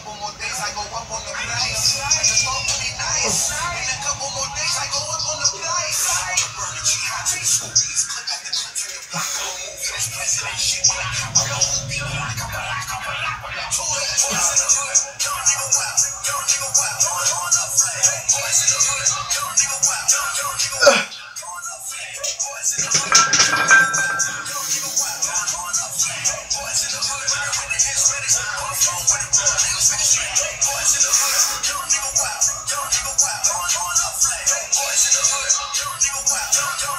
couple more days, I go up on the price. I just want to be nice. In a couple more days, I go up on the price. Burning jihad, smoothies, clip off the clip to your block. Go move for this president shit. When I come, I don't be black. I'm black. Boys in the hood, young nigga wild. Young nigga wild. On up flag. Boys in the hood, young nigga wild. Young nigga wild. On up flag. Boys in the hood, young nigga wild. Young nigga wild. On up flag. Boys in the hood, when the head's ready. On the phone with the blood, niggas finish straight. Boys in the hood, young nigga wild. Young nigga wild. On up flag. Boys in the hood, young nigga wild.